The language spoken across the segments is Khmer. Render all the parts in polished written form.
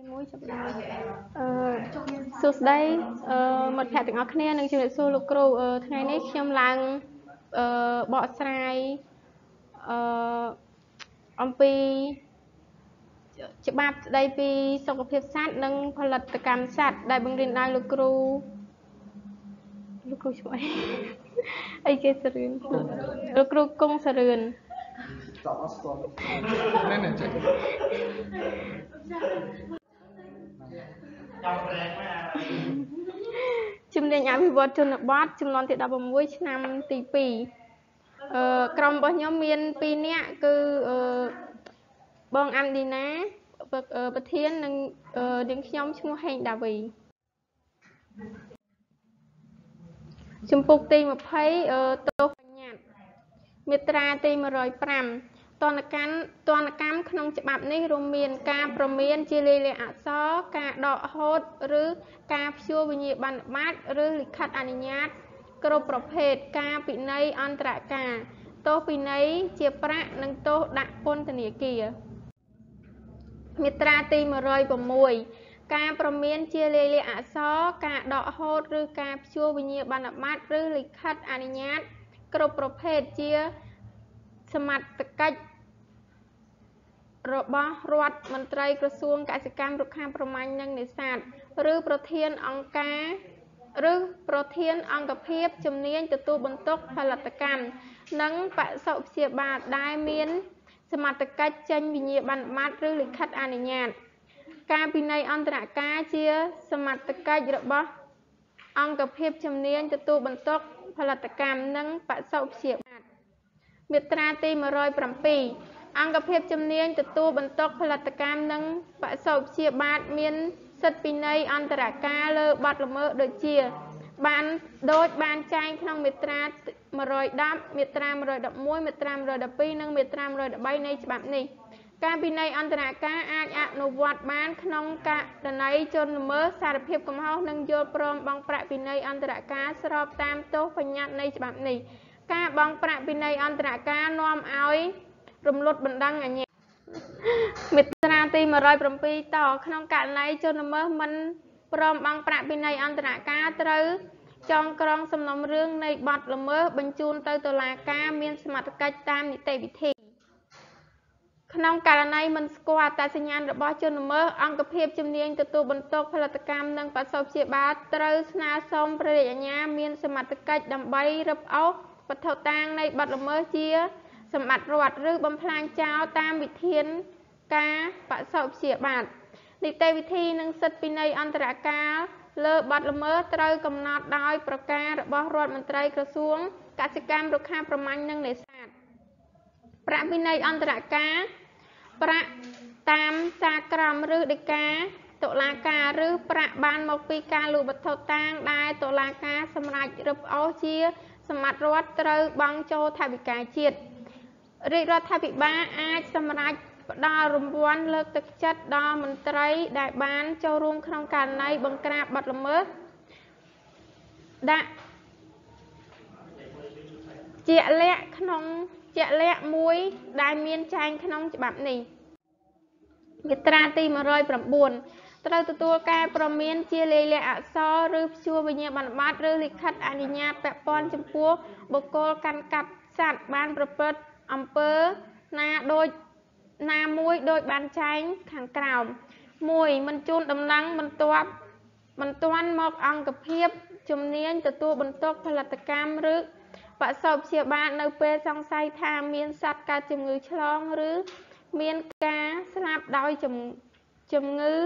មួយចាប់ដើមសួស្តីមិត្តភក្តិទាំងអស់គ្នានឹងជម្រាបសួរលោកគ្រូថ្ងៃនេះខ្ញុំឡើងបកស្រាយអំពីច្បាប់ស្តីពីសុខភាពសត្វនិងផលិតកម្មសត្វដែលបង្រៀនដោយលោកគ្រូឈ្មោះអីគេសរឿនលោកគ្រូគង់សរឿនជំនាញអភិវឌ្ឍជនបទចំនួនទី16ឆ្នាំទី2ក្រុមរបស់ខ្ញុំមាន2នាក់គឺបងអាំឌីណាប្រធាននិងនាងខ្ញុំឈ្មោះហេងដាវីជំពូកទី20ទោសបញ្ញត្តិមាត្រាទី105ទណ្ឌកម្មក្នុងច្បាប់នេះរួមមានការព្រមានជាលាយលក្ខណ៍អក្សរការដកហូតឬការព្យួរវិញ្ញាបនបត្រឬលិខិតអនុញ្ញាតគ្រប់ប្រភេទការពិន័យអន្តរការទោសពិន័យជាប្រាក់និងទោសដាក់ពន្ធនាគារមាត្រាទី106ការព្រមានជាលាយលក្ខណ៍អក្សរការដកហូតឬការព្យួរវិញ្ញាបនបត្រឬលិខិតអនុញ្ញាតគ្រប់ប្រភេទជាសមត្ថកិច្ចរបស់រដ្ឋមន្ត្រីក្រសួងកសិកម្មរុក្ខាប្រមាញ់និងនេសាទឬប្រធានអង្គភាពជំនាញទទួលបន្ទុកផលិតកម្មនិងបសុព្យាបាលដែលមានសមត្ថកិច្ចចេញវិញ្ញាបនបត្រឬលិខិតអនុញ្ញាតការពិន័យអន្តរការជាសមត្ថកិច្ចរបស់អង្គភាពជំនាញទទួលបន្ទុកផលិតកម្មនិងបសុព្យាបាលមាត្រាទី107អង្គភាពជំនាញទទួលបន្ទុកផលិតកម្មនិងបសុព្យាបាលមានសិទ្ធិពិន័យអន្តរការលើបទល្មើសដូចបានចែងក្នុងមាត្រា110មាត្រា111មាត្រា112និងមាត្រា113នៃច្បាប់នេះការពិន័យអន្តរការអាចអនុវត្តបានក្នុងករណីជនល្មើសសារភាពកំហុសនិងយល់ព្រមបង់ប្រាក់ពិន័យអន្តរការស្របតាមទោសបញ្ញត្តិនៃច្បាប់នេះការបង់ប្រាក់ពិន័យអន្តរការនាំឲ្យរំលត់បណ្ដឹងអាជ្ញាមាត្រាទី107តក្នុងករណីជនល្មើសមិនព្រមបង់ប្រាក់ពិន័យអន្តរការត្រូវចងក្រងសំណុំរឿងនៃបទល្មើសបញ្ជូនទៅតុលាការមានសមត្ថកិច្ចតាមនីតិវិធីក្នុងករណីមិនស្គាល់អត្តសញ្ញាណរបស់ជនល្មើសអង្គភាពជំនាញទទួលបន្ទុកផលិតកម្មនិងបសុព្យាបាលត្រូវស្នើសុំព្រះរាជអាជ្ញាមានសមត្ថកិច្ចដើម្បីរឹបអូសវត្ថុតាងនៃបទល្មើសជាសម្បត្តិរដ្ឋឬបំផ្លាញចោលតាមវិធានការបសុព្យាបាលនីតិវិធីនិងសិទ្ធិពិន័យអន្តរការលើបទល្មើសត្រូវកំណត់ដោយប្រការរបស់រដ្ឋមន្ត្រីក្រសួងកសិកម្មរុក្ខាប្រមាញ់និងនេសាទប្រាក់ពិន័យអន្តរការប្រាក់តាមសារក្រមឬដីកាតុលាការឬប្រាក់បានមកពីការលក់វត្ថុតាងដែលតុលាការសម្រេចរឹបអូសជាសម្បត្តិរដ្ឋត្រូវបង់ចូលថវិកាជាតិរាជរដ្ឋាភិបាលអាចសម្រេចផ្ដល់រង្វាន់លើកទឹកចិត្តដល់មន្ត្រីដែលបានចូលរួមក្នុងករណីបង្ក្រាបបទល្មើសដាក់ជាក់លាក់មួយដែលមានចែងក្នុងច្បាប់នេះមាត្រាទី109ត្រូវទទួលការព្រមានជាលាយលក្ខណ៍អក្សរឬព្យួរវិញ្ញាបនបត្រឬលិខិតអនុញ្ញាតពាក់ព័ន្ធចំពោះបុគ្គលកាន់កាប់សត្វបានប្រព្រឹត្តអំពើណាមួយដោយបានចែងខាងក្រោម1មិនជូនដំណឹងបន្ទាន់មកអង្គភាពជំនាញទទួលបន្ទុកផលិតកម្មឬបសុព្យាបាលនៅពេលសង្ស័យថាមានសត្វកើតជំងឺឆ្លងឬមានការស្លាប់ដោយជំងឺ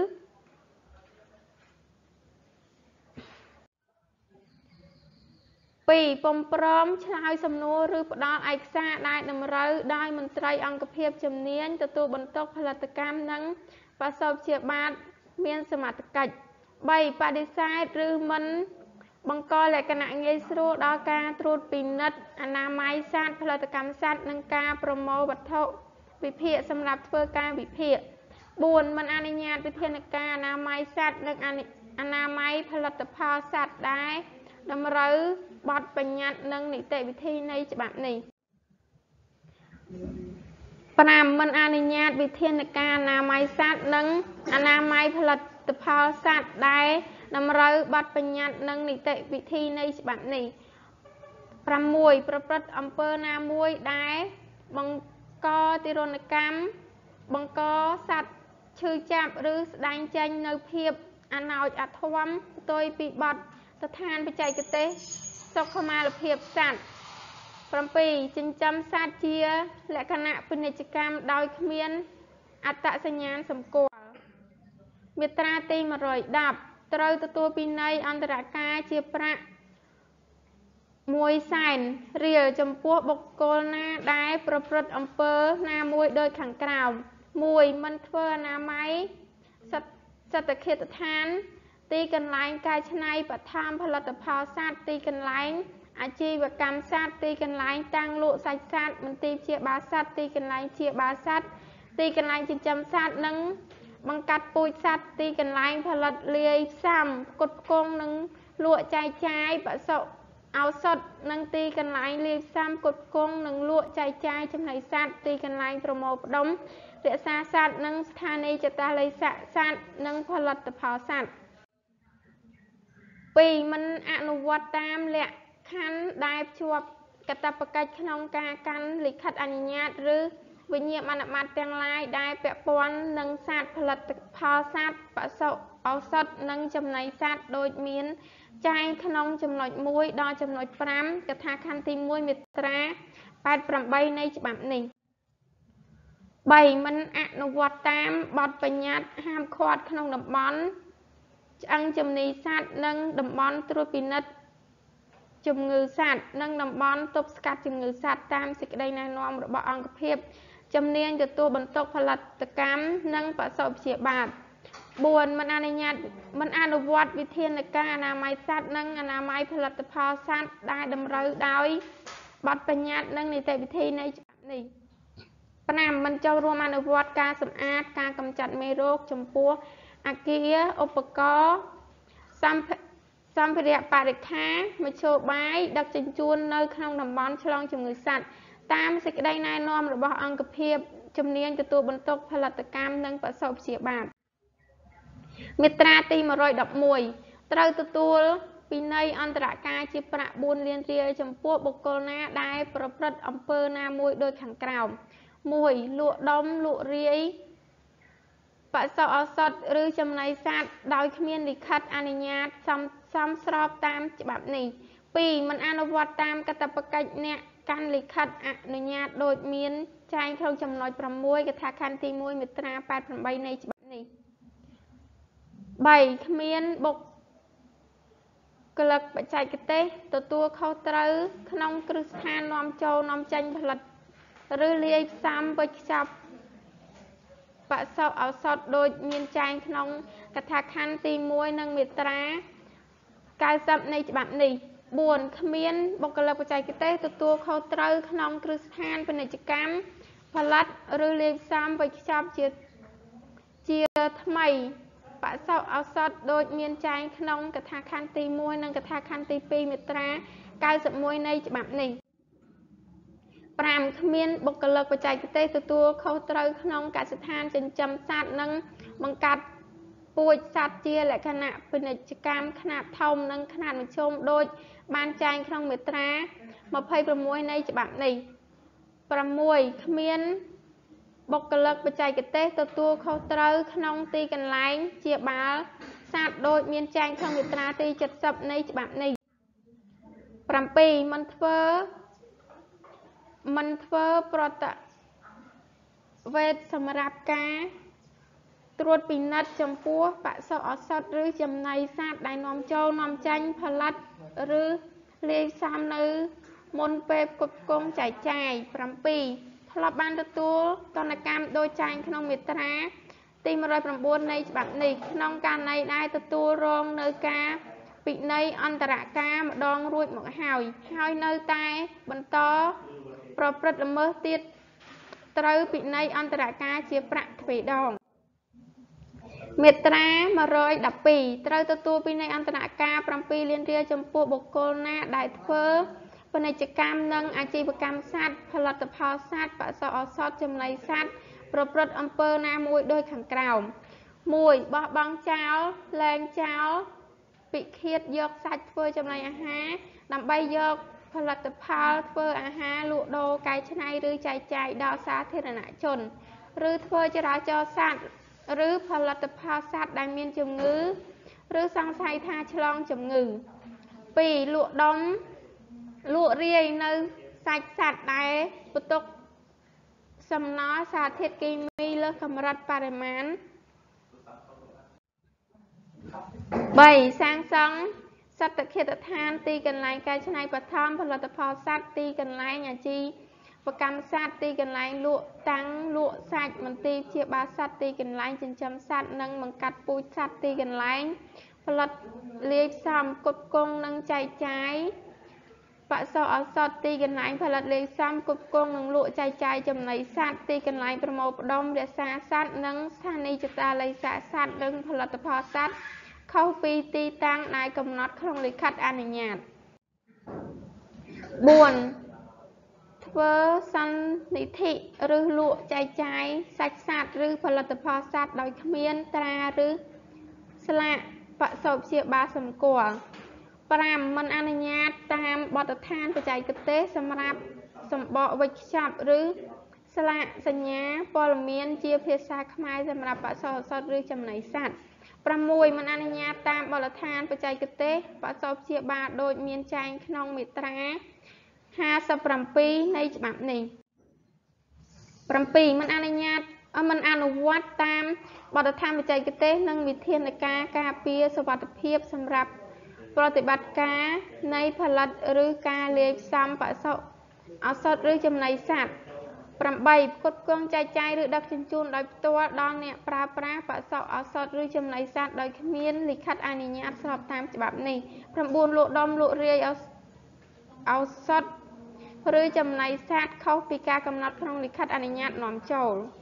2ពុំព្រមឆ្លើយសំណួរឬផ្ដល់ឯកសារដែលតម្រូវដោយមន្ត្រីអង្គភាពជំនាញទទួលបន្ទុកផលិតកម្មនិងបសុព្យាបាលមានសមត្ថកិច្ច3បដិសេធឬមិនបង្កលក្ខណៈងាយស្រួលដល់ការត្រួតពិនិត្យអនាម័យសត្វផលិតកម្មសត្វនិងការប្រមូលវត្ថុវិភាគសម្រាប់ធ្វើការវិភាគ4មិនអនុញ្ញាតវិធានការអនាម័យសត្វនិងអនាម័យផលិតផលសត្វដែលតម្រូវបទបញ្ញត្តិនិងនីតិវិធីនៃច្បាប់នេះ 5.មិនអនុញ្ញាតវិធានការអនាម័យសត្វនិងអនាម័យផលិតផលសត្វដែលតម្រូវបទបញ្ញត្តិនិងនីតិវិធីនៃច្បាប់នេះ 6. ប្រព្រឹត្តអំពើណាមួយដែលបង្កទារុណកម្មបង្កសត្វឈឺចាប់ឬស្ដែងចេញនៅភាពអណោចអធមផ្ទុយពីបទដ្ឋានបច្ចេកទេសសុខុមាលភាពសត្វ 7. ចិញ្ចឹមសត្វជាលក្ខណៈពាណិជ្ជកម្មដោយគ្មានអត្តសញ្ញាណសម្គាល់ មាត្រាទី 110 ត្រូវទទួលពិន័យអន្តរការជាប្រាក់ 100,000 រៀលចំពោះបុគ្គលណាដែលប្រព្រឹត្តអំពើណាមួយដូចខាងក្រោម 1. មិនធ្វើអនាម័យសត្វឃាតដ្ឋាន ទីកន្លែងកែច្នៃបឋមផលិតផលសត្វ ទីកន្លែងអាជីវកម្មសត្វ ទីកន្លែងតាំងលក់សាច់សត្វ មន្ទីរព្យាបាលសត្វ ទីកន្លែងព្យាបាលសត្វ ទីកន្លែងចិញ្ចឹមសត្វនិងបង្កាត់ពូជសត្វ ទីកន្លែងផលិតលាយផ្សំផ្គត់ផ្គង់និងលក់ចែកចាយបសុឱសថនិងទីកន្លែងលាយផ្សំផ្គត់ផ្គង់និងលក់ចែកចាយចំណីសត្វ ទីកន្លែងប្រមូលផ្ដុំរក្សាសត្វនិងស្ថានីយចតាល័យស័កសត្វនិងផលិតផលសត្វ 2. មិនអនុវត្តតាមលក្ខខណ្ឌដែលភ្ជាប់កាតព្វកិច្ចក្នុងការកាន់លិខិតអនុញ្ញាតឬវិញ្ញាបនបត្រទាំងឡាយដែលពាក់ព័ន្ធនឹងសត្វផលិតផលសត្វបសុឱសថនិងចំណីសត្វដូចមានចែងក្នុងចំណុច 1 ដល់ចំណុច 5 កថាខណ្ឌទី 1 មាត្រា 88 នៃច្បាប់នេះ 3. មិនអនុវត្តតាមបទបញ្ញត្តិហាមឃាត់ក្នុងតំបន់ឆ្អឹងជំនីសត្វនិងតំបន់ត្រួតពិនិត្យជំងឺសត្វនិងតំបន់ទប់ស្កាត់ជំងឺសត្វតាមសេចក្តីណែនាំរបស់អង្គភាពជំនាញទទួលបន្ទុកផលិតកម្មនិងបសុព្យាបាល 4. មិនអនុវត្តវិធានការអនាម័យសត្វនិងអនាម័យផលិតផលសត្វដែលតម្រូវដោយបទបញ្ញត្តិនិងនីតិវិធីនៃច្បាប់នេះ 5. មិនចូលរួមអនុវត្តការសម្អាតការកម្ចាត់មេរោគចំពោះអគារឧបករណ៍សម្ភារៈបរិក្ខារមធ្យោបាយដឹកជញ្ជូននៅក្នុងតំបន់ឆ្លងជំងឺសត្វតាមសេចក្តីណែនាំរបស់អង្គភាពជំនាញទទួលបន្ទុកផលិតកម្មនិងបសុព្យាបាល មាត្រាទី 111 ត្រូវទទួលពិន័យអន្តរការជាប្រាក់ 4 លានរៀលចំពោះបុគ្គលណាដែលប្រព្រឹត្តអំពើណាមួយដូចខាងក្រោម 1. លក់ដុំលក់រាយបសុឱសថឬចំណីសត្វដោយគ្មានលិខិតអនុញ្ញាតសមស្របតាមច្បាប់នេះ 2. មិនអនុវត្តតាមកាតព្វកិច្ចអ្នកកាន់លិខិតអនុញ្ញាតដូចមានចែងក្នុងចំណុច 6 កថាខណ្ឌទី 1 មាត្រា 88 នៃច្បាប់នេះ 3. គ្មានបុគ្គលិកបច្ចេកទេសទទួលខុសត្រូវក្នុងគ្រឹះស្ថាននាំចូលនាំចេញផលិតឬលាយផ្សំវេចខ្ចប់បសុឱសថដូចមានចែងក្នុងកថាខណ្ឌទី 1 និងមាត្រា 90 នៃច្បាប់នេះ 4. គ្មានបុគ្គលិកបច្ចេកទេសទទួលខុសត្រូវក្នុងគ្រឹះស្ថានពាណិជ្ជកម្មផលិតឬលាយផ្សំវេចខ្ចប់ជាថ្មីបសុឱសថដូចមានចែងក្នុងកថាខណ្ឌទី 1 និងកថាខណ្ឌទី 2 មាត្រា 91 នៃច្បាប់នេះ 5. គ្មានបុគ្គលិកបច្ចេកទេសទទួលខុសត្រូវក្នុងកសិដ្ឋានចិញ្ចឹមសត្វនិងបង្កាត់ពូជសត្វជាលក្ខណៈពាណិជ្ជកម្មខ្នាតធំនិងខ្នាតមធ្យមដូចបានចែងក្នុងមាត្រា 26 នៃច្បាប់នេះ 6. គ្មានបុគ្គលិកបច្ចេកទេសទទួលខុសត្រូវក្នុងទីកន្លែងព្យាបាលសត្វដូចមានចែងក្នុងមាត្រាទី 70 នៃច្បាប់នេះ 7. មិនធ្វើប្រតិវេតសម្រាប់ការត្រួតពិនិត្យចំពោះបសុឱសថឬចំណីសត្វដែលនាំចូលនាំចេញផលិតឬលាយផ្សំនៅមុនពេលផ្គត់ផ្គង់ចែកចាយ 7. ធ្លាប់បានទទួលទណ្ឌកម្មដោយចែងក្នុងមាត្រាទី 109 នៃច្បាប់នេះក្នុងករណីដែលទទួលរងនៅការពិន័យអន្តរការម្ដងរួចមកហើយនៅតែបន្តប្រព្រឹត្តល្មើសទៀតត្រូវពិន័យអន្តរការជាប្រាក់ទ្វេដង មាត្រា 112 ត្រូវទទួលពិន័យអន្តរការ 7 លានរៀលចំពោះបុគ្គលណាដែលធ្វើពាណិជ្ជកម្មនិងអាជីវកម្មសត្វផលិតផលសត្វបសអសតចំណីសត្វប្រព្រឹត្តអំពើណាមួយដោយខាងក្រោម 1. បោះបង់ចោលលែងចោលពិឃាតយកសាច់ធ្វើចំណីអាហារដើម្បីយកផលិតផលធ្វើអាហារលក់ដូរកែច្នៃឬចែកចាយដល់សាធារណជនឬធ្វើចរាចរណ៍សត្វឬផលិតផលសត្វដែលមានជំងឺឬសង្ស័យថាឆ្លងជំងឺ 2. លក់ដុំលក់រាយនៅសាច់សត្វដែលផ្ទុកសំណល់សារធាតុគីមីលើសកម្រិតបរិមាណ 3. សាងសង់សត្វឃាតដ្ឋានទីកន្លែងកែច្នៃបឋមផលិតផលសត្វទីកន្លែងអាជីវកម្មសត្វទីកន្លែងលក់តាំងលក់សាច់មន្ទីរព្យាបាលសត្វទីកន្លែងចិញ្ចឹមសត្វនិងបង្កាត់ពូជសត្វទីកន្លែងផលិតលាយផ្សំផ្គត់ផ្គង់និងចែកចាយបសអសតទីកន្លែងផលិតលាយផ្សំផ្គត់ផ្គង់និងលក់ចែកចាយចំណីសត្វទីកន្លែងប្រមូលផ្ដុំរក្សាសត្វនិងស្ថានីយចតាល័យសាកសត្វនិងផលិតផលសត្វខុសពីទីតាំងដែលកំណត់ក្នុងលិខិតអនុញ្ញាត 4. ធ្វើសន្និធិឬលក់ចែកចាយសាច់សត្វឬផលិតផលសត្វដោយគ្មានត្រាឬស្លាកបសោព្យាបាលសម្គាល់ 5. មិនអនុញ្ញាតតាមបទដ្ឋានបច្ចេកទេសសម្រាប់សម្បកវេចខ្ចប់ឬស្លាកសញ្ញាព័ត៌មានជាភាសាខ្មែរសម្រាប់បសោអសតឬចំណីសត្វ 6. មិនអនុញ្ញាតតាមបទដ្ឋានបច្ចេកទេសបសោព្យាបាលដូចមានចែងក្នុងមាត្រា 57 នៃច្បាប់នេះ 7. មិនអនុវត្តតាមបទដ្ឋានបច្ចេកទេសនិងវិធានការការពារសុវត្ថិភាពសម្រាប់ប្រតិបត្តិការនៃផលិតឬការលាយផ្សំបសោអសតឬចំណីសត្វ 8. ផ្គត់ផ្គង់ចែកចាយឬដឹកជញ្ជូនដោយផ្ទាល់ដល់អ្នកប្រើប្រាស់បសោអសតឬចំណីសត្វដោយគ្មានលិខិតអនុញ្ញាតស្របតាមច្បាប់នេះ 9. លក់ដុំលក់រាយឱសថឬចំណីសត្វខុសពីការកំណត់ក្នុងលិខិតអនុញ្ញាតនាំចូល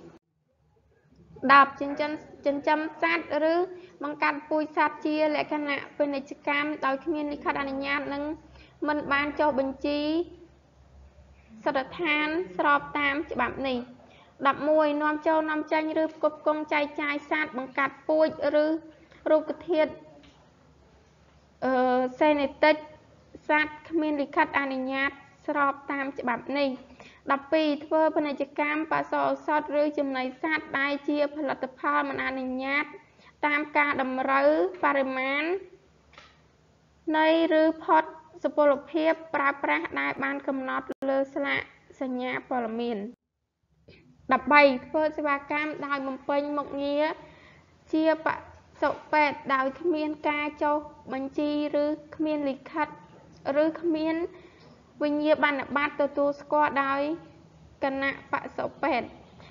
10. ចិញ្ចឹមសត្វឬបង្កាត់ពូជសត្វជាលក្ខណៈពាណិជ្ជកម្មដោយគ្មានលិខិតអនុញ្ញាតនិងមិនបានចុះបញ្ជីសណ្ឋានស្របតាមច្បាប់នេះ 11. នាំចូលនាំចេញឬផ្គត់ផ្គង់ចែកចាយសត្វបង្កាត់ពូជឬរូបធាតុសេនេទិកសត្វគ្មានលិខិតអនុញ្ញាតស្របតាមច្បាប់នេះ 12. ធ្វើពាណិជ្ជកម្មបសោអសតឬចំណីសត្វដែលជាផលិតផលមិនអនុញ្ញាតតាមការតម្រូវបរិមាណនៃឬផុតសុពលភាពប្រើប្រាស់ដែលបានកំណត់លើស្លាកសញ្ញាព័ត៌មាន 13. ធ្វើសេវាកម្មដោយបំពេញមុខងារជាបសុពេទ្យដោយគ្មានការចុះបញ្ជីឬគ្មានលិខិតឬគ្មានវិញ្ញាបនបត្រទទួលស្គាល់ដោយគណៈបសុពេទ្យ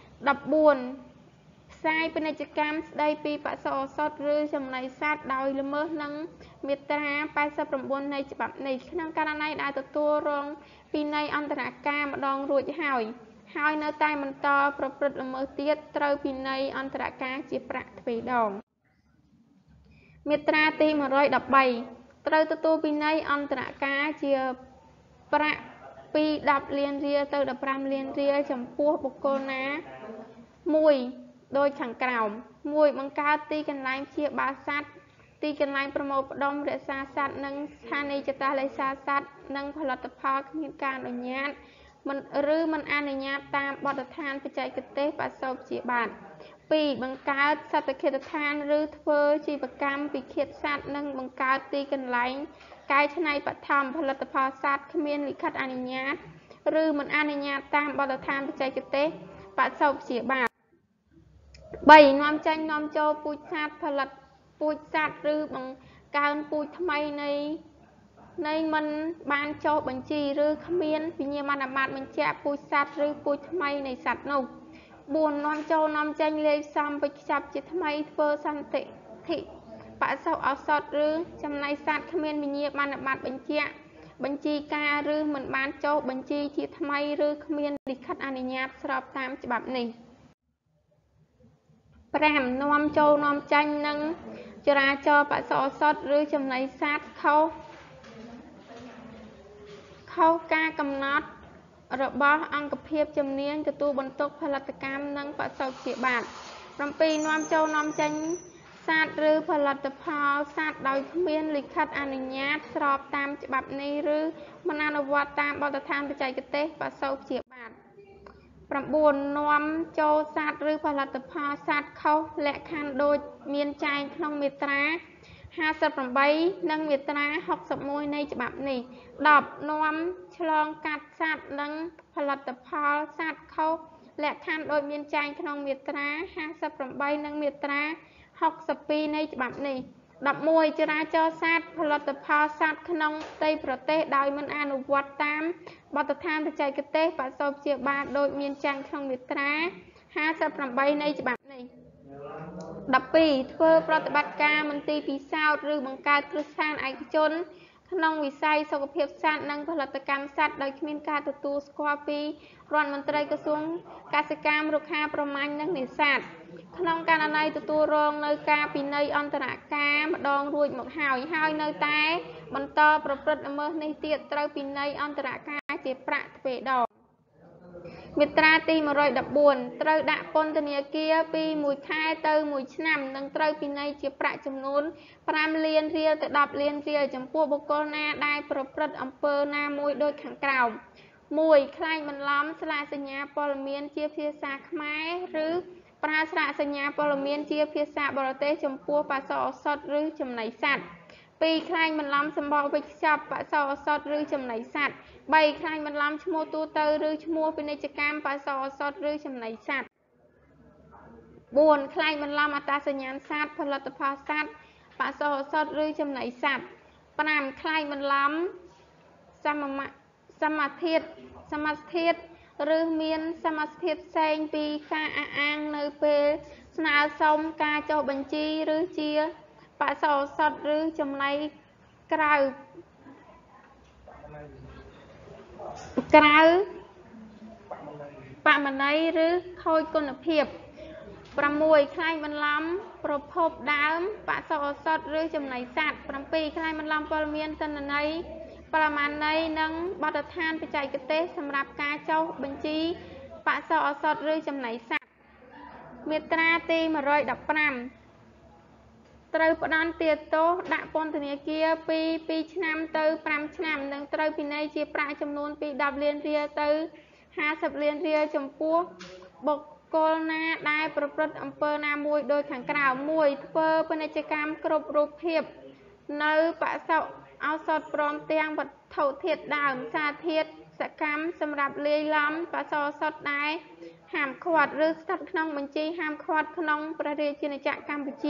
14. ផ្សាយពាណិជ្ជកម្មស្ដីពីបសោអសតឬចំណីសត្វដោយល្មើសនឹងមាត្រា 89 នៃច្បាប់នេះក្នុងករណីដែលទទួលរងពិន័យអន្តរការម្ដងរួចហើយនៅតែបន្តប្រព្រឹត្តល្មើសទៀតត្រូវពិន័យអន្តរការជាប្រាក់ទ្វេដង មាត្រាទី 113 ត្រូវទទួលពិន័យអន្តរការជាប្រាក់ពី 10 លានរៀលទៅ 15 លានរៀលចំពោះបុគ្គលណាមួយដូចខាងក្រោម 1. បង្កើតទីកន្លែងព្យាបាលសត្វទីកន្លែងប្រមូលផ្ដុំរក្សាសត្វនិងស្ថានីយចតាឡេសាសត្វនិងផលិតផលគ្មានការអនុញ្ញាតឬមិនអនុញ្ញាតតាមបទដ្ឋានបច្ចេកទេសបសោព្យាបាល 2. បង្កើតសត្វឃាតដ្ឋានឬធ្វើជីវកម្មពីឃាតសត្វនិងបង្កើតទីកន្លែងកែច្នៃបឋមផលិតផលសត្វគ្មានលិខិតអនុញ្ញាតឬមិនអនុញ្ញាតតាមបទដ្ឋានបច្ចេកទេសបសោព្យាបាល 3. នាំចេញនាំចូលពូជសត្វផលិតពូជសត្វឬបង្កើនពូជថ្មីនៃមិនបានចុះបញ្ជីឬគ្មានវិញ្ញាបនបត្របញ្ជាក់ពូជសត្វឬពូជថ្មីនៃសត្វនោះ 4. នាំចូលនាំចេញលាយផ្សំវេចខ្ចប់ជាថ្មីធ្វើសន្តិធិបសោអសតឬចំណីសត្វគ្មានវិញ្ញាបនបត្របញ្ជាក់បញ្ជីការឬមិនបានចុះបញ្ជីជាថ្មីឬគ្មានលិខិតអនុញ្ញាតស្របតាមច្បាប់នេះ 5. នាំចូលនាំចេញនិងចរាចរណ៍បសោអសតឬចំណីសត្វខុខុសការកំណត់របស់អង្គភាពជំនាញទទួលបន្ទុកផលិតកម្មនិងបសុជាបាទ 7 នាំចូលនាំចេញសាតឬផលិតផលសាតដោយគ្មានលិខិតអនុញ្ញាតស្របតាមច្បាប់នេះឬមិនអនុវត្តតាមបទដ្ឋានបច្ចេកទេសបសុជាបាទ 9 នាំចូលសាតឬផលិតផលសាតខុសលក្ខខណ្ឌដូចមានចែងក្នុងមាត្រា 58 និងមាត្រា 61 នៃច្បាប់នេះ 10 នាំឆ្លងកាត់សាតនិងផលិតផលសាតខុសលក្ខខណ្ឌដូចមានចែងក្នុងមាត្រា 58 និងមាត្រា 62 នៃច្បាប់នេះ 11 ចរាចរសាតផលិតផលសាតក្នុងផ្ទៃប្រទេសដោយមិនអនុវត្តតាមបទដ្ឋានបច្ចេកទេសបសុជាបាទដូចមានចែងក្នុងមាត្រា 58 នៃច្បាប់នេះ 12 ធ្វើប្រតិបត្តិការមន្ទីរពិសោធន៍ឬបង្កើតគ្រឹះស្ថានឯកជនក្នុងវិស័យសុខភាពសត្វនិងផលិតកម្មសត្វដោយគ្មានការទទួលស្គាល់ពីរដ្ឋមន្ត្រីក្រសួងកសិកម្មរុក្ខាប្រមាញ់និងនេសាទ ក្នុងករណីទទួលរងនៅការពិន័យអន្តរការម្ដងរួចមកហើយនៅតែបន្តប្រព្រឹត្តល្មើសនេះទៀតត្រូវពិន័យអន្តរការជាប្រាក់ទ្វេដង មាត្រាទី 114 ត្រូវដាក់ពន្ធនាគារពី 1 ខែទៅ 1 ឆ្នាំនិងត្រូវពិន័យជាប្រាក់ចំនួន 5 លានរៀលទៅ 10 លានរៀលចំពោះបុគ្គលណាដែលប្រព្រឹត្តអំពើណាមួយដូចខាងក្រោម 1. ក្លែងបន្លំស្លាកសញ្ញាព័ត៌មានជាភាសាខ្មែរឬប្រើស្លាកសញ្ញាព័ត៌មានជាភាសាបរទេសចំពោះបសុឱសថឬចំណីសត្វ 2. ក្លែងបន្លំសម្បកវេចខ្ចប់បសុឱសថឬចំណីសត្វ 3. ក្លែងបន្លំឈ្មោះទូទៅឬឈ្មោះពាណិជ្ជកម្មបសុឱសថឬចំណីសត្វ 4. ក្លែងបន្លំអត្តសញ្ញាណសត្វផលិតផលសត្វបសុឱសថឬចំណីសត្វ 5. ក្លែងបន្លំសមាធាតុឬមានសមាសធាតុផ្សេងពីការអះអាងនៅពេលស្នើសុំការចុះបញ្ជីឬជាបសុឱសថឬចំណីក្រៅបមន័យឬខូចគុណភាព 6. ក្លែងបន្លំប្រភពដើមបសុឱសថឬចំណីសត្វ 7. ក្លែងបន្លំព័ត៌មានទិន្នន័យបរិមាណន័យនិងបទដ្ឋានបច្ចេកទេសសម្រាប់ការចុះបញ្ជីបសុឱសថឬចំណីសត្វ មាត្រាទី 115 ត្រូវផ្ដន្ទាទោសដាក់ពន្ធនាគារពី 2 ឆ្នាំទៅ 5 ឆ្នាំនិងត្រូវពិន័យជាប្រាក់ចំនួនពី 10 លានរៀលទៅ 50 លានរៀលចំពោះបុគ្គលណាដែលប្រព្រឹត្តអំពើណាមួយដូចខាងក្រោម 1. ធ្វើពាណិជ្ជកម្មគ្រប់រូបភាពនៅបសុឱសថព្រមទាំងវត្ថុធាតុដើមសារធាតុសកម្មសម្រាប់លាយឡំបសុឱសថដែលហាមឃាត់ឬស្ថិតក្នុងបញ្ជីហាមឃាត់ក្នុងព្រះរាជាណាចក្រកម្ពុជា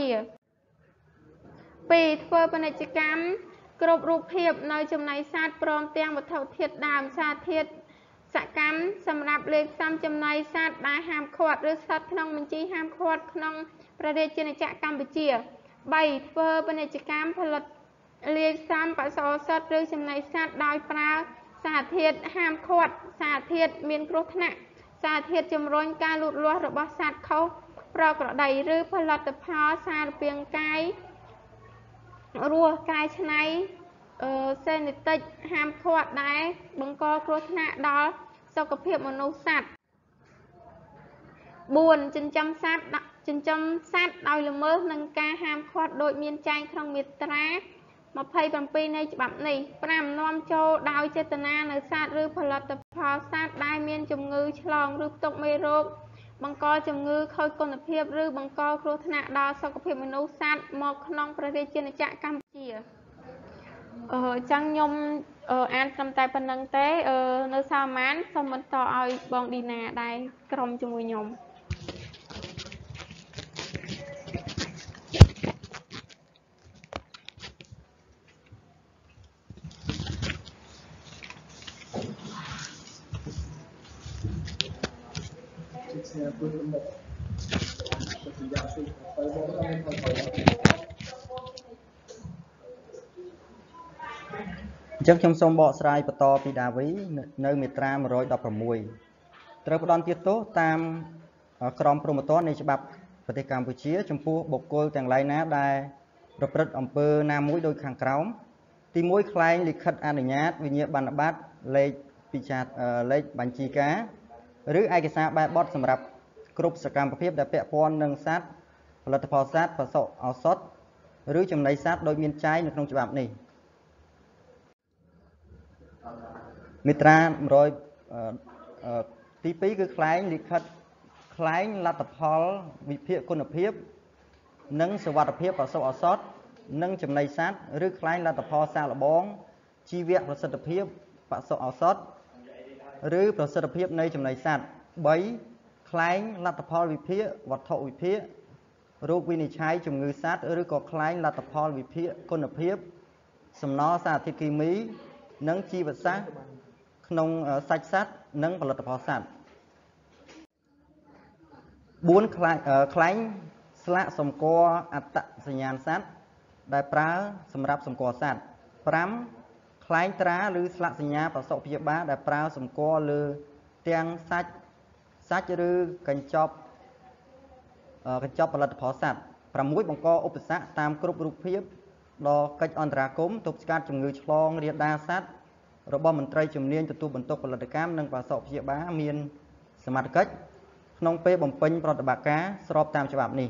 2. ធ្វើពាណិជ្ជកម្មគ្រប់រូបភាពនៅចំណីសត្វព្រមទាំងវត្ថុធាតុដើមសារធាតុសកម្មសម្រាប់លេខផ្សំចំណីសត្វដែលហាមឃាត់ឬស្ថិតក្នុងបញ្ជីហាមឃាត់ក្នុងព្រះរាជាណាចក្រកម្ពុជា 3. ធ្វើពាណិជ្ជកម្មផលិតលាយផ្សំបសុឱសថឬចំណីសត្វដោយប្រើសារធាតុហាមឃាត់សារធាតុមានគ្រោះថ្នាក់សារធាតុជំរុញការលូតលាស់របស់សត្វខុសប្រក្រតីឬផលិតផលសារពាង្គកាយរស់កែច្នៃសេនេទិកហាមឃាត់ដែលបង្កគ្រោះថ្នាក់ដល់សុខភាពមនុស្សសត្វ 4. ចិញ្ចឹមសត្វដោយល្មើសនឹងការហាមឃាត់ដូចមានចែងក្នុងមាត្រា 27 នៃច្បាប់នេះ 5. នាំចូលដោយចេតនានៅសត្វឬផលិតផលសត្វដែលមានជំងឺឆ្លងឬផ្ទុកមេរោគបង្កជំងឺខូចគុណភាពឬបង្កគ្រោះថ្នាក់ដល់សុខភាពមនុស្សសត្វមកក្នុងព្រះរាជាណាចក្រកម្ពុជា ចឹងខ្ញុំអានត្រឹមតែប៉ុណ្្នឹងទេនៅសាមញ្ញសូមបន្តឲ្យបងឌីណាដែលក្រុមជាមួយខ្ញុំអញ្ចឹងខ្ញុំសូមបកស្រាយបន្តពីដាវីនៅមាត្រា 116 ត្រូវផ្ដន្ទាទោសតាមក្រមព្រហ្មទណ្ឌនៃច្បាប់ប្រទេសកម្ពុជាចំពោះបុគ្គលទាំងឡាយណាដែលប្រព្រឹត្តអំពើណាមួយដោយខាងក្រោមទី1 ក្លែងលិខិតអនុញ្ញាតវិញ្ញាបនបត្រលេខពិចារលេខបញ្ជីការឬឯកសារបែបបទសម្រាប់គ្រប់សកម្មភាពដែលពាក់ព័ន្ធនឹងសត្វផលិតផលសត្វបសុឱសថឬចំណីសត្វដោយមានចែងនៅក្នុងច្បាប់នេះមាត្រា100ទី2គឺខ្លែងលិខិតខ្លែងលទ្ធផលវិភាគគុណភាពនិងសុវត្ថិភាពបសុឱសថនិងចំណីសត្វឬខ្លែងលទ្ធផលសាកល្បងជីវៈប្រសិទ្ធភាពបសុឱសថឬប្រសិទ្ធភាពនៃចំណីសត្វ3ខ្លែងលទ្ធផលវិភាគវត្ថុវិភាគរោគវិនិច្ឆ័យជំងឺសត្វឬក៏ខ្លែងលទ្ធផលវិភាគគុណភាពសំណល់សារធាតុគីមីនិងជីវសាស្ត្រក្នុងសាច់សត្វនិងផលិតផលសត្វ4ខ្លែងស្លាកសម្គាល់អត្តសញ្ញាណសត្វដែលប្រើសម្រាប់សម្គាល់សត្វ5ខ្លែងត្រាឬស្លាកសញ្ញាបសុព្យាបាលដែលប្រើសម្គាល់លើទាំងសាច់ឬកញ្ចប់ផលិតផលសត្វ6បង្កឧបសគ្គតាមគ្រប់រូបភាពដល់កិច្ចអន្តរាគមន៍ទប់ស្កាត់ជំងឺឆ្លងរាលដាលសត្វរបស់មន្ត្រីជំនាញទទួលបន្ទុកផលិតកម្មនិងបសុព្យាបាលមានសមត្ថកិច្ចក្នុងពេលបំពេញប្រតិបត្តិការស្របតាមច្បាប់នេះ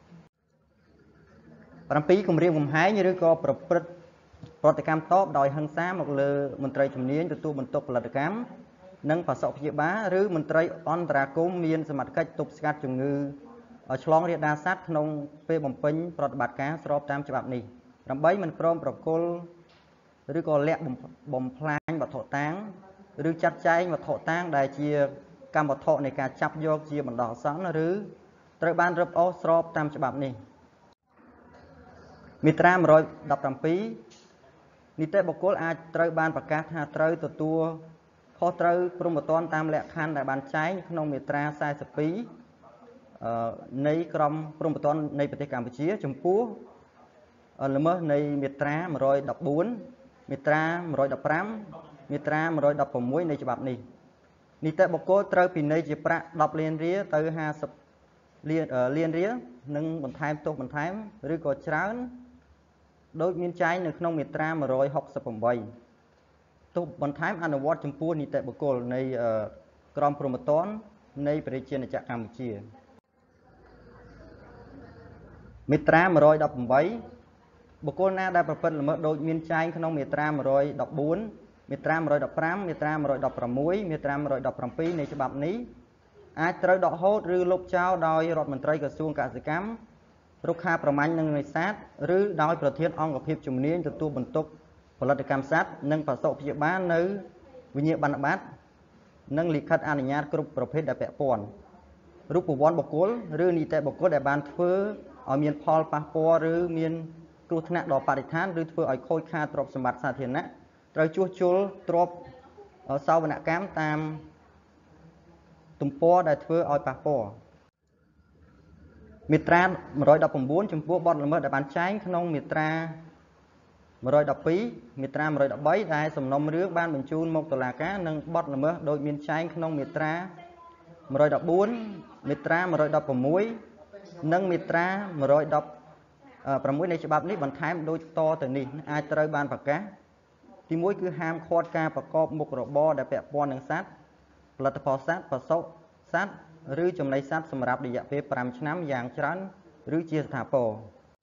7គម្រាមកំហែងឬក៏ប្រព្រឹត្តប្រតិកម្មតបដោយហិង្សាមកលើមន្ត្រីជំនាញទទួលបន្ទុកផលិតកម្មនិងបសុព្យាបាលឬមន្ត្រីអន្តរាគមន៍មានសមត្ថកិច្ចទប់ស្កាត់ជំងឺឆ្លងរាលដាលសត្វក្នុងពេលបំពេញប្រតិបត្តិការស្របតាមច្បាប់នេះ8មិនព្រមប្រគល់ឬក៏លាក់បំផ្លាញវត្ថុតាងឬចាត់ចែងវត្ថុតាងដែលជាកម្មវត្ថុនៃការចាប់យកជាបណ្ដោះអាសន្នឬត្រូវបានរឹបអូសស្របតាមច្បាប់នេះមាត្រា117នីតិបុគ្គលអាចត្រូវបានប្រកាសថាត្រូវទទួលខុសត្រូវព្រហ្មទណ្ឌតាមលក្ខខណ្ឌដែលបានចែងក្នុងមាត្រា42នៃក្រមព្រហ្មទណ្ឌនៃប្រទេសកម្ពុជាចំពោះល្មើសនៃមាត្រា114មាត្រា115មាត្រា116នៃច្បាប់នេះនីតិបុគ្គលត្រូវពិន័យជាប្រាក់10លានរៀលទៅ50លានរៀលនិងបន្ថែមទោសបន្ថែមឬក៏ច្រើនដោយមានចែងនៅក្នុងមាត្រា168ទោសបន្ថែមអនុវត្តចំពោះនីតិបុគ្គលនៃក្រមព្រហ្មទណ្ឌនៃប្រជាជាតិកម្ពុជាមាត្រា118បុគ្គលណាដែលប្រព្រឹត្តល្មើសដោយមានចែងក្នុងមាត្រា114មាត្រា115មាត្រា116មាត្រា117នៃច្បាប់នេះអាចត្រូវដកហូតឬលុបចោលដោយរដ្ឋមន្ត្រីក្រសួងកសិកម្មរុក្ខាប្រមាញ់និងនេសាទឬដោយប្រធានអង្គភាពជំនាញទទួលបន្ទុកផលិតកម្មសត្វនិងបសុព្យាបាលនៅវិញ្ញាបនបត្រនិងលិខិតអនុញ្ញាតគ្រប់ប្រភេទដែលពាក់ព័ន្ធរូបវន្តបុគ្គលឬនីតិបុគ្គលដែលបានធ្វើឲ្យមានផលប៉ះពាល់ឬមានគ្រោះថ្នាក់ដល់បរិស្ថានឬធ្វើឲ្យខូចខាតទ្រព្យសម្បត្តិសាធារណៈត្រូវជួសជុលទ្រព្យសវនកម្មតាមទំព័រដែលធ្វើឲ្យប៉ះពាល់មាត្រា119ចំពោះបទល្មើសដែលបានចែងក្នុងមាត្រា112មាត្រា113ដែលសំណុំរឿងបានបញ្ជូនមកតុលាការនិងបទល្មើសដោយមានចែងក្នុងមាត្រា114មាត្រា116និងមាត្រា116នៃច្បាប់នេះបន្ថែមដូចតទៅនេះអាចត្រូវបានប្រកាសទី1គឺហាមឃាត់ការប្រកបមុខរបរដែលពាក់ព័ន្ធនឹងសត្វផលិតផលសត្វបសុសត្វឬចំណីសត្វសម្រាប់រយៈពេល5ឆ្នាំយ៉ាងច្រើនឬជាស្ថាពរ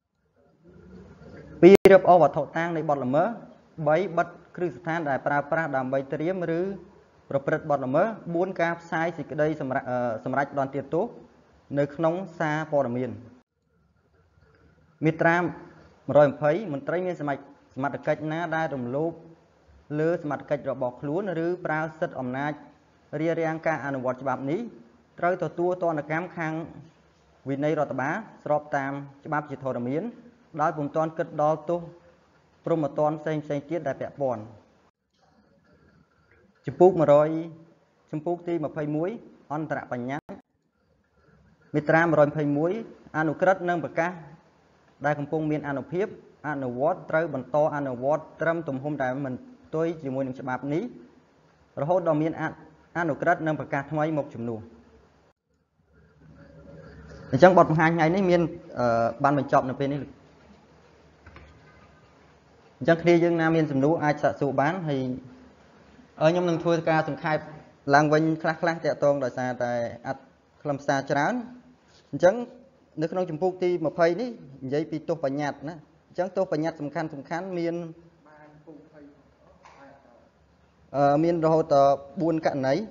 2រឹបអូសវត្ថុតាងនៃបទល្មើស3បិទគ្រឹះស្ថានដែលប្រើប្រាស់ដើម្បីត្រៀមឬប្រព្រឹត្តបទល្មើស4ការផ្សាយសេចក្តីសម្រេចផ្តន្ទាទោសនៅក្នុងសារព័ត៌មានមាត្រា120មន្ត្រីមានសមត្ថកិច្ចណាដែលរំលោភលើសមត្ថកិច្ចរបស់ខ្លួនឬប្រើសិទ្ធិអំណាចរារាំងការអនុវត្តច្បាប់នេះត្រូវទទួលទណ្ឌកម្មខាងវិន័យរដ្ឋបាលស្របតាមច្បាប់ជាធរមានដោយពុំទាន់គិតដល់ទោសព្រហ្មទណ្ឌផ្សេងទៀតដែលពាក់ព័ន្ធចំពោះទី21អន្តរបញ្ញត្តិមាត្រា121អនុក្រឹត្យនិងប្រកាសដែលកំពុងមានអនុភាពអនុវត្តត្រូវបន្តអនុវត្តត្រឹមទំហំដែលមិនផ្ទុយជាមួយនឹងច្បាប់នេះរហូតដល់មានអនុក្រឹត្យនិងប្រកាសថ្មីមកជំនួសអញ្ចឹងបទបង្ហាញថ្ងៃនេះមានបានបញ្ចប់នៅពេលនេះអញ្ចឹងគ្នាយើងណាមានសំណួរអាចសាកសួរបានហើយខ្ញុំនឹងធ្វើការសង្ខេបឡើងវិញខ្លះៗតាក់ទងដោយសារតែអត់ខ្លឹមសារច្រើនអញ្ចឹងនៅក្នុងចម្ពោះទី20នេះនិយាយពីទោសបញ្ញត្តិណាអញ្ចឹងទោសបញ្ញត្តិសំខាន់មានមានរហូតដល់4ករណី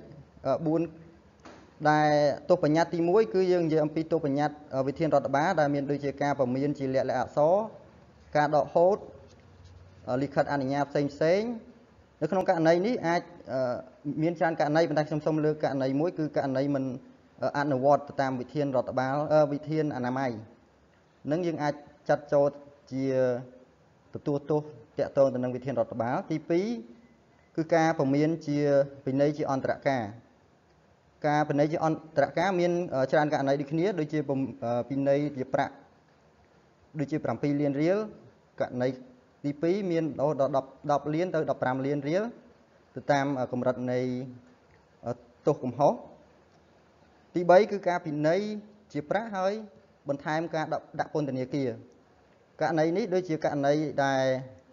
4ដែលទោសបញ្ញត្តិទី1គឺយើងនិយាយអំពីទោសបញ្ញត្តិវិធានរដ្ឋបាលដែលមានដូចជាការព្រមានជាលក្ខណៈអក្សរការដកហូតលិខិតអនុញ្ញាតផ្សេងនៅក្នុងករណីនេះអាចមានច្រើនករណីប៉ុន្តែខ្ញុំសូមលើកករណីមួយគឺករណីមិនអនុវត្តតាមវិធានរដ្ឋបាលវិធានអនាម័យនឹងយើងអាចចាត់ចូលជាទទួលទោសតាក់ទងទៅនឹងវិធានរដ្ឋបាលទី2គឺការព្រមានជាពិន័យជាអន្តរការពិន័យជាអន្តរការមានច្រើនករណីដូចគ្នាដូចជាពិន័យជាប្រាក់ដូចជា7លានរៀលករណីទី2មានដល់10លានទៅ15លានរៀលទៅតាមកម្រិតនៃទោសកំហុសទី3គឺការពិន័យជាប្រាក់ហើយបន្ថែមការដាក់ពន្ធនាគារករណីនេះដូចជាករណីដែល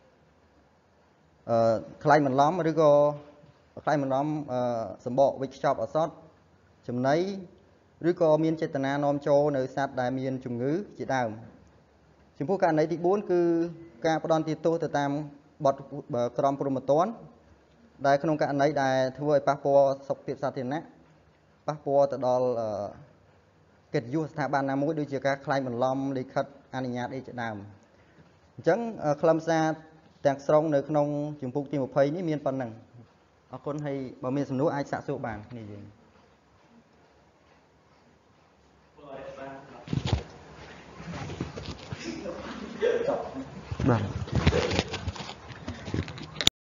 ខ្លែងបន្លំឬក៏ខ្លែងបន្លំសម្បកវិខ្ចប់អសត់ចំណីឬក៏មានចេតនានាំចូលនៅសត្វដែលមានជំងឺជាដើមចំពោះករណីទី4គឺការផ្ដន្ទាទោសទៅតាមបទក្រមព្រហ្មទណ្ឌដែលក្នុងករណីដែលធ្វើឲ្យប៉ះពាល់សុខភាពសាធារណៈប៉ះពាល់ទៅដល់កិត្តិយសស្ថាប័នណាមួយដូចជាការខ្លែងបន្លំលិខិតអនុញ្ញាតអីជាដើមអញ្ចឹងខ្លឹមសារទាំងស្រុងនៅក្នុងចម្ពោះទី20នេះមានប៉ុណ្ណឹងអរគុណហើយបើមានសំណួរអាចសាកសួរបានគ្នាយើងបាទ